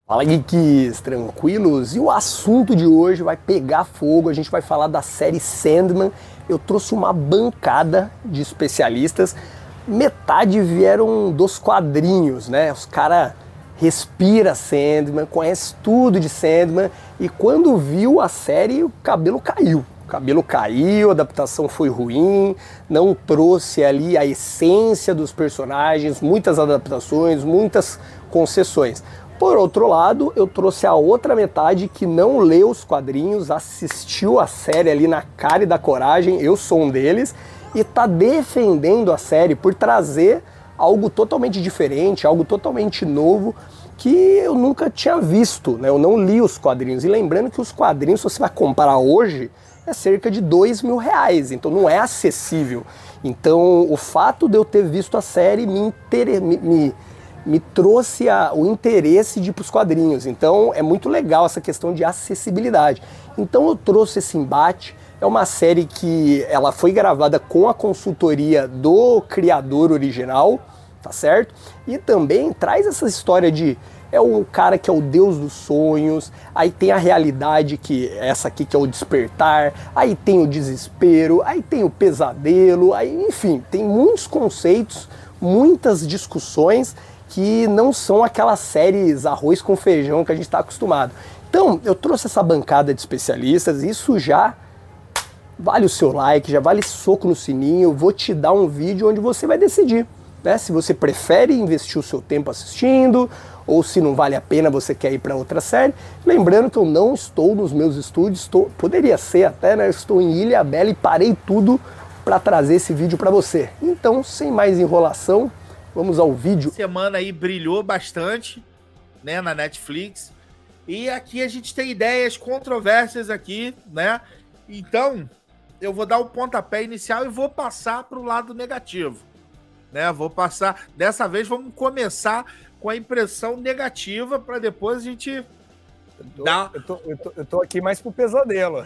Fala, geeks, tranquilos? E o assunto de hoje vai pegar fogo, a gente vai falar da série Sandman. Eu trouxe uma bancada de especialistas, metade vieram dos quadrinhos, né? Os caras respira Sandman, conhece tudo de Sandman, e quando viu a série o cabelo caiu. O cabelo caiu, a adaptação foi ruim, não trouxe ali a essência dos personagens, muitas adaptações, muitas concessões. Por outro lado, eu trouxe a outra metade que não leu os quadrinhos, assistiu a série ali na cara e da coragem, eu sou um deles, e tá defendendo a série por trazer algo totalmente diferente, algo totalmente novo, que eu nunca tinha visto, né? Eu não li os quadrinhos. E lembrando que os quadrinhos, se você vai comprar hoje, é cerca de R$2.000, então não é acessível. Então o fato de eu ter visto a série me trouxe o interesse de ir para os quadrinhos. Então é muito legal essa questão de acessibilidade. Então eu trouxe esse embate. É uma série que ela foi gravada com a consultoria do criador original, tá certo? E também traz essa história de é um cara que é o deus dos sonhos, aí tem a realidade, que é essa aqui que é o despertar, aí tem o desespero, aí tem o pesadelo, aí enfim, tem muitos conceitos, muitas discussões que não são aquelas séries arroz com feijão que a gente está acostumado. Então, eu trouxe essa bancada de especialistas, isso já vale o seu like, já vale soco no sininho, eu vou te dar um vídeo onde você vai decidir, né? Se você prefere investir o seu tempo assistindo, ou se não vale a pena, você quer ir para outra série. Lembrando que eu não estou nos meus estúdios, poderia ser até, né? Eu estou em Ilhabela e parei tudo para trazer esse vídeo para você. Então, sem mais enrolação, vamos ao vídeo. Semana aí brilhou bastante, né, na Netflix. E aqui a gente tem ideias controversas aqui, né? Então, eu vou dar o pontapé inicial e vou passar para o lado negativo, né? Vou passar, dessa vez vamos começar com a impressão negativa para depois a gente dar... Eu tô aqui mais pro pesadelo.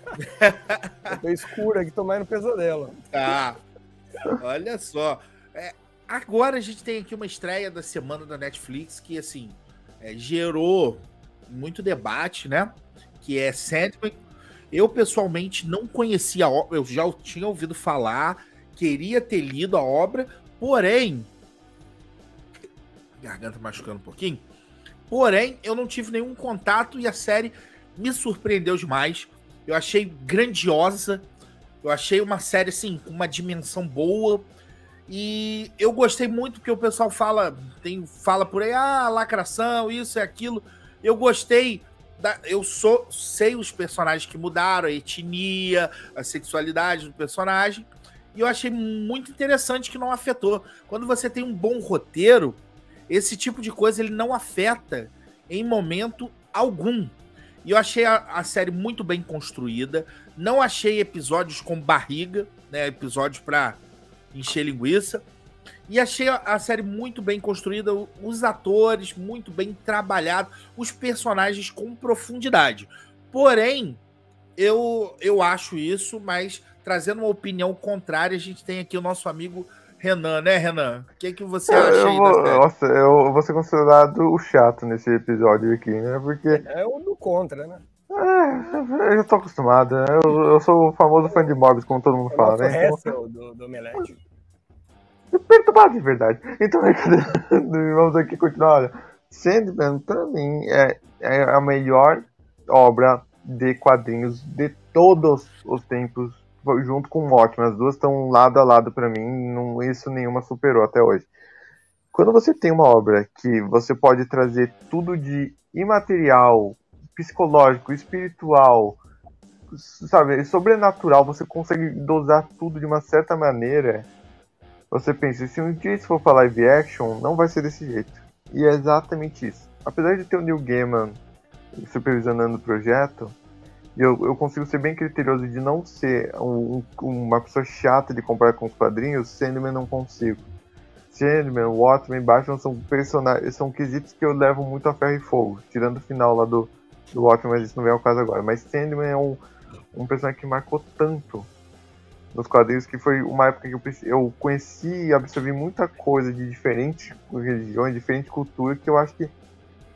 Eu tô escuro aqui, tô mais no pesadelo. Tá, olha só. Agora a gente tem aqui uma estreia da semana da Netflix que, assim, gerou muito debate, né? Que é Sandman. Eu, pessoalmente, não conhecia a obra, eu já tinha ouvido falar, queria ter lido a obra, porém... Garganta machucando um pouquinho. Porém, eu não tive nenhum contato e a série me surpreendeu demais. Eu achei grandiosa. Eu achei uma série, assim, com uma dimensão boa. E eu gostei muito porque o pessoal fala por aí, lacração, isso e aquilo. Eu gostei, sei os personagens que mudaram, a etnia, a sexualidade do personagem, e eu achei muito interessante que não afetou. Quando você tem um bom roteiro, esse tipo de coisa ele não afeta em momento algum. E eu achei a série muito bem construída, não achei episódios com barriga, né, episódios para encher linguiça, e achei a série muito bem construída, os atores muito bem trabalhados, os personagens com profundidade. Porém, eu acho isso, mas trazendo uma opinião contrária, a gente tem aqui o nosso amigo Renan, né, Renan? O que você acha aí da série? Nossa, eu vou ser considerado o chato nesse episódio aqui, né? Porque... É o do contra, né? Eu já tô acostumado. Eu sou o famoso fã de Morbius, como todo mundo fala, né? Então... do Omelete. Perturbado, de verdade. Então, vamos aqui continuar. Olha, Sandman, pra mim, é a melhor obra de quadrinhos de todos os tempos, junto com o Watchmen. As duas estão lado a lado pra mim, isso nenhuma superou até hoje. Quando você tem uma obra que você pode trazer tudo de imaterial, psicológico, espiritual, sabe, sobrenatural, você consegue dosar tudo de uma certa maneira. Você pensa, se um dia isso for pra live action, não vai ser desse jeito. E é exatamente isso. Apesar de ter o Neil Gaiman supervisionando o projeto, eu consigo ser bem criterioso de não ser uma pessoa chata de comparar com os quadrinhos. Sandman não consigo. Sandman, Watchmen, Batman são personagens, são quesitos que eu levo muito a ferro e fogo. Tirando o final lá do Watchmen, mas isso não vem ao caso agora. Mas Sandman é um personagem que marcou tanto nos quadrinhos, que foi uma época que eu conheci e absorvi muita coisa de diferentes religiões, diferentes culturas, que eu acho que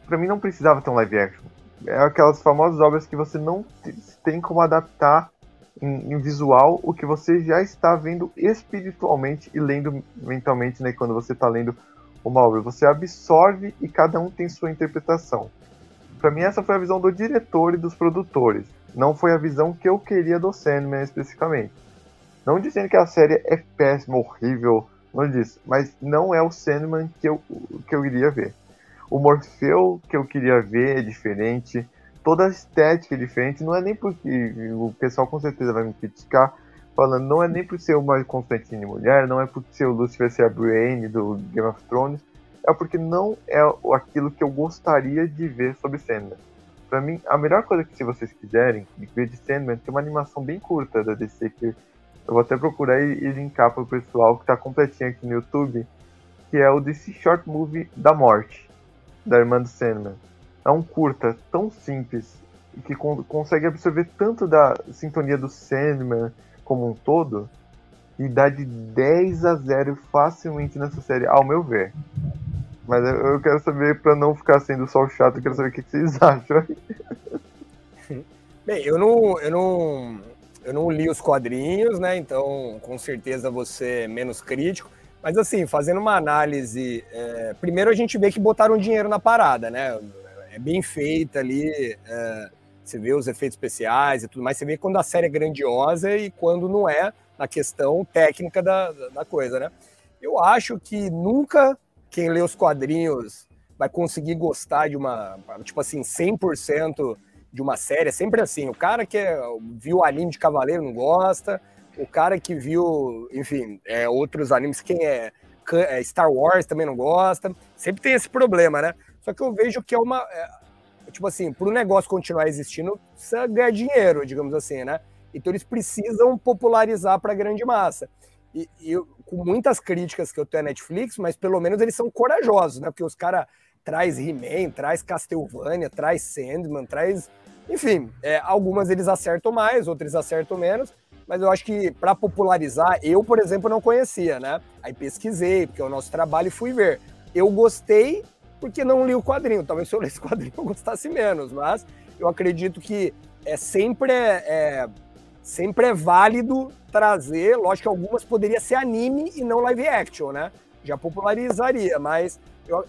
pra mim não precisava ter um live action. É aquelas famosas obras que você não tem como adaptar em visual o que você já está vendo espiritualmente e lendo mentalmente, né? Quando você está lendo uma obra, você absorve e cada um tem sua interpretação. Para mim essa foi a visão do diretor e dos produtores. Não foi a visão que eu queria do Sandman especificamente. Não dizendo que a série é péssima, horrível, não disso, mas não é o Sandman que eu iria ver. O Morfeu que eu queria ver é diferente, toda a estética é diferente, não é nem porque o pessoal com certeza vai me criticar, falando, não é nem por ser uma Constantine mulher, não é por ser o Lucifer ser a Brienne do Game of Thrones, é porque não é aquilo que eu gostaria de ver sobre Sandman. Pra mim, a melhor coisa que se vocês quiserem ver de Sandman, tem uma animação bem curta da DC que eu vou até procurar e linkar pro pessoal que tá completinho aqui no YouTube, que é o DC Short Movie da Morte, da irmã do Sandman. É um curta tão simples que consegue absorver tanto da sintonia do Sandman como um todo e dá de 10-0 facilmente nessa série, ao meu ver. Mas eu quero saber, pra não ficar sendo só o chato, eu quero saber o que vocês acham. Bem, eu não li os quadrinhos, né? Então, com certeza você é menos crítico. Mas assim, fazendo uma análise, primeiro a gente vê que botaram dinheiro na parada, né? É bem feita ali, você vê os efeitos especiais e tudo mais, você vê quando a série é grandiosa e quando não é, na questão técnica da coisa, né? Eu acho que nunca quem lê os quadrinhos vai conseguir gostar de uma, tipo assim, 100% de uma série, é sempre assim, o cara que viu anime de Cavaleiro não gosta, o cara que viu, enfim, outros animes, quem é Star Wars também não gosta, sempre tem esse problema, né? Só que eu vejo que é uma, tipo assim, para o negócio continuar existindo, precisa ganhar dinheiro, digamos assim, né? Então eles precisam popularizar para a grande massa. E com muitas críticas que eu tenho à Netflix, mas pelo menos eles são corajosos, né? Porque os caras traz He-Man, traz Castlevania, traz Sandman, traz... Enfim, algumas eles acertam mais, outras acertam menos, mas eu acho que para popularizar, eu, por exemplo, não conhecia, né? Aí pesquisei, porque é o nosso trabalho, e fui ver. Eu gostei porque não li o quadrinho. Talvez se eu lesse o quadrinho eu gostasse menos, mas eu acredito que sempre é válido trazer, lógico que algumas poderia ser anime e não live action, né? Já popularizaria, mas eu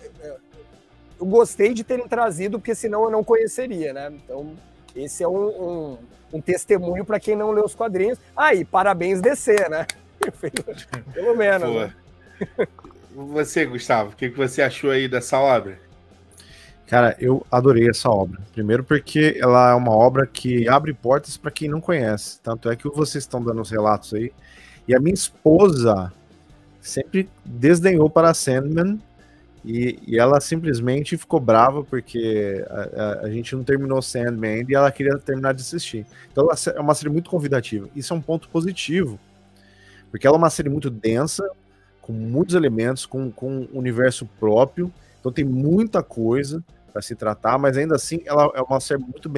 gostei de terem trazido, porque senão eu não conheceria, né? Então, esse é um testemunho para quem não leu os quadrinhos. E parabéns DC, né? Pelo menos. Né? Você, Gustavo, o que você achou aí dessa obra? Cara, eu adorei essa obra. Primeiro porque ela é uma obra que abre portas para quem não conhece. Tanto é que vocês estão dando os relatos aí. E a minha esposa sempre desdenhou para a Sandman e ela simplesmente ficou brava porque a gente não terminou Sandman ainda e ela queria terminar de assistir. Então ela é uma série muito convidativa. Isso é um ponto positivo, porque ela é uma série muito densa, com muitos elementos, com um universo próprio. Então tem muita coisa para se tratar, mas ainda assim ela é uma série muito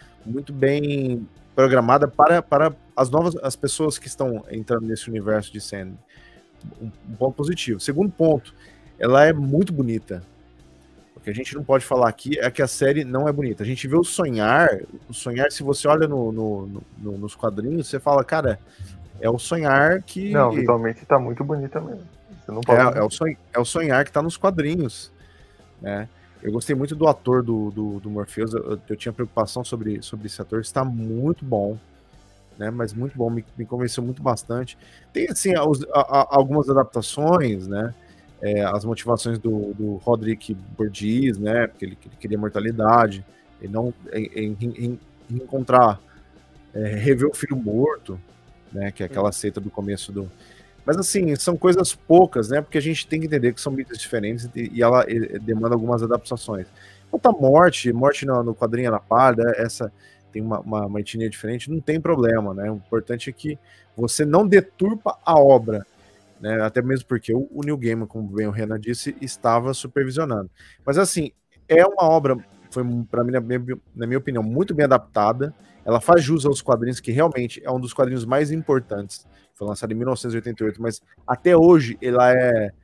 bem programada para as pessoas que estão entrando nesse universo de Sandman. Um ponto positivo. Segundo ponto, ela é muito bonita. O que a gente não pode falar aqui é que a série não é bonita. A gente vê o sonhar, se você olha nos quadrinhos, você fala, cara, é o sonhar que... Não, visualmente tá muito bonita mesmo. Você não pode é o sonhar que tá nos quadrinhos, né? Eu gostei muito do ator do Morpheus, eu tinha preocupação sobre esse ator, está muito bom, né? Mas muito bom, me convenceu muito bastante. Tem, assim, algumas adaptações, né? As motivações do Roderick Borges, né? Porque ele queria mortalidade, ele não encontrar, rever o filho morto, né? Que é aquela seita do começo do... Mas assim, são coisas poucas, né? Porque a gente tem que entender que são mídias diferentes e ela demanda algumas adaptações. Quanto a morte no quadrinho Ana Parda, essa tem uma etnia diferente, não tem problema, né? O importante é que você não deturpa a obra, né? Até mesmo porque o Neil Gaiman, como bem o Renan disse, estava supervisionando. Mas assim, é uma obra, foi para mim, na minha opinião, muito bem adaptada. Ela faz jus aos quadrinhos, que realmente é um dos quadrinhos mais importantes. Foi lançado em 1988, mas até hoje ela é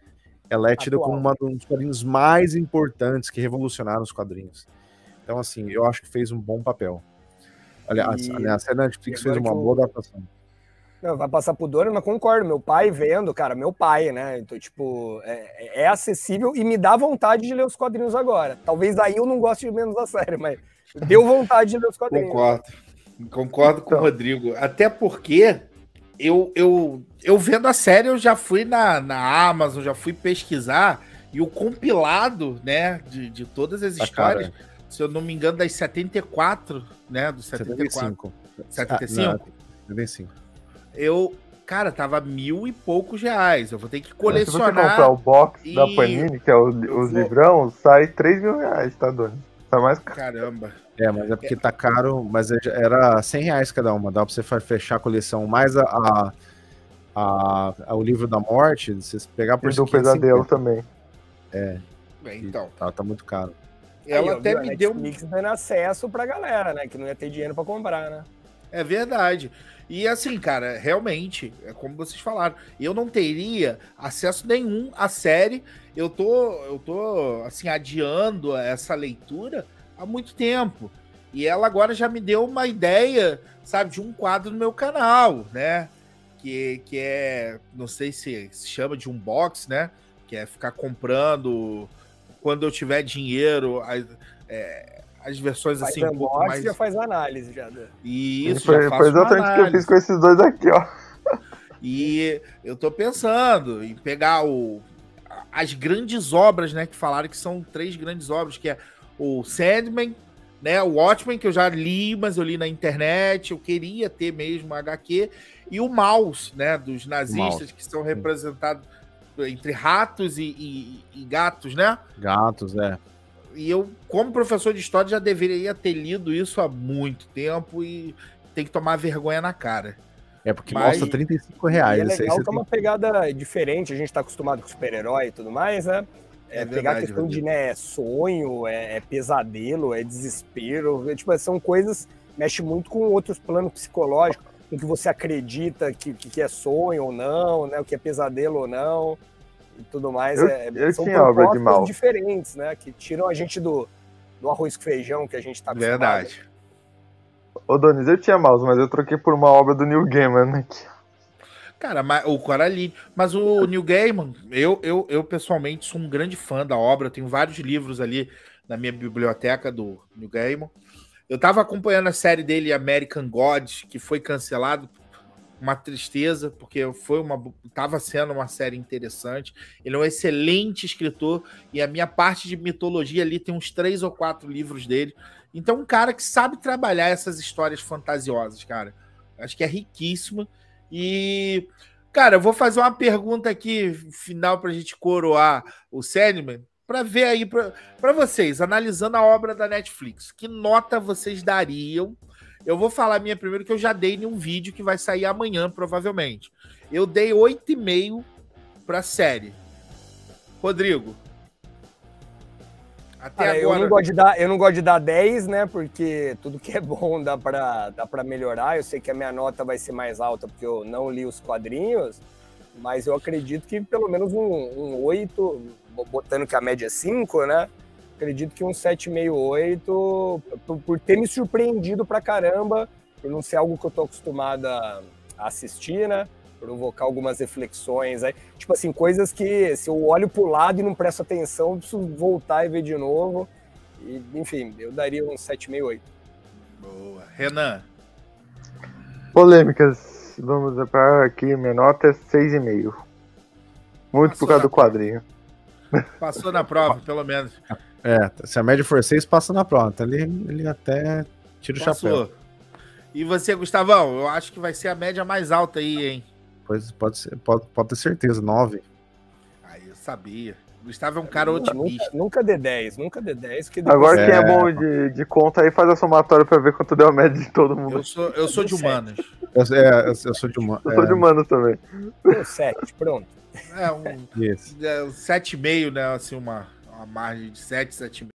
ela é tida Atual. como um dos quadrinhos mais importantes que revolucionaram os quadrinhos. Então, assim, eu acho que fez um bom papel. Olha, a série da Netflix fez uma boa adaptação. Não, vai passar por dor, mas concordo. Meu pai vendo, cara, meu pai, né? Então, tipo, é acessível e me dá vontade de ler os quadrinhos agora. Talvez aí eu não goste menos da série, mas deu vontade de ler os quadrinhos. Concordo com o Rodrigo. Até porque eu vendo a série, eu já fui na Amazon, já fui pesquisar, e o compilado, né, de todas as histórias, se eu não me engano, das 74, né, dos 74. 75? 75. Cara, tava R$1.000 e poucos. Eu vou ter que colecionar. Se você comprar o box da Panini, que é os livrão, sai R$3.000, tá, Doni? Tá mais caro. Caramba. Mas é porque tá caro, mas era R$100 cada uma, dá pra você fechar a coleção, mais o livro da morte, você pegar por E do pesadelo também. Então. Tá muito caro. Ela até me deu Netflix dando acesso pra galera, né? Que não ia ter dinheiro pra comprar, né? É verdade. E assim, cara, realmente, é como vocês falaram, eu não teria acesso nenhum à série. Eu tô assim, adiando essa leitura há muito tempo. E ela agora já me deu uma ideia, sabe, de um quadro no meu canal, né? Que é, não sei se chama de unbox, né? Que é ficar comprando, quando eu tiver dinheiro, as versões faz assim, um pouco mais... já faz análise, já. Isso, foi exatamente o que eu fiz com esses dois aqui, ó. E eu tô pensando em pegar as grandes obras, né, que falaram que são 3 grandes obras, que é o Sandman, né, o Watchmen, que eu já li, mas eu li na internet, eu queria ter mesmo a HQ, e o Maus, né, dos nazistas, que são representados entre ratos e gatos, né? Gatos, E eu, como professor de história, já deveria ter lido isso há muito tempo e tem que tomar vergonha na cara. Porque custa R$35. É legal que é uma pegada diferente, a gente tá acostumado com super-herói e tudo mais, né? Pegar a questão de, né, sonho, pesadelo, desespero, tipo, são coisas, mexe muito com outros planos psicológicos, com que você acredita que é sonho ou não, né, o que é pesadelo ou não, e tudo mais. São propostas diferentes, né, que tiram a gente do arroz com feijão que a gente tá acostumado. Verdade. Ô, Donis, eu tinha Maus, mas eu troquei por uma obra do Neil Gaiman aqui. Cara, o Coraline, mas o Neil Gaiman, eu pessoalmente sou um grande fã da obra, eu tenho vários livros ali na minha biblioteca do Neil Gaiman. Eu tava acompanhando a série dele, American Gods, que foi cancelado, uma tristeza, porque tava sendo uma série interessante. Ele é um excelente escritor, e a minha parte de mitologia ali tem uns 3 ou 4 livros dele. Então, um cara que sabe trabalhar essas histórias fantasiosas, cara. Acho que é riquíssimo. E, cara, eu vou fazer uma pergunta aqui, final, pra gente coroar o Sandman, pra ver aí, pra vocês, analisando a obra da Netflix, que nota vocês dariam? Eu vou falar a minha primeiro, que eu já dei em um vídeo que vai sair amanhã, provavelmente. Eu dei 8,5 pra série. Rodrigo? Até agora... Eu não gosto de dar 10, né? Porque tudo que é bom dá pra melhorar. Eu sei que a minha nota vai ser mais alta porque eu não li os quadrinhos, mas eu acredito que pelo menos um 8, botando que a média é 5, né? Acredito que um 7,5, 8, por ter me surpreendido pra caramba, por não ser algo que eu tô acostumado a assistir, né? Provocar algumas reflexões aí. Tipo assim, coisas que se eu olho pro lado e não presto atenção, eu preciso voltar e ver de novo. E, enfim, eu daria um 7,5, 8. Boa. Renan? Polêmicas. Vamos para aqui, minha nota é 6,5. Muito por causa do quadrinho. Passou na prova, pelo menos. Se a média for 6, passa na prova. Então ele até tira o chapéu. E você, Gustavão? Eu acho que vai ser a média mais alta aí, hein? Pois pode ser, pode ter certeza, 9. Aí eu sabia. O Gustavo é um cara otimista. Nunca dê 10, nunca dê 10. Agora quem é bom de conta aí faz a somatória pra ver quanto deu a média de todo mundo. Eu sou de humanas. Eu sou de humanas. Eu sou de humanas também. 7, pronto. Um 7,5, né? Assim, uma margem de 7, 7,5.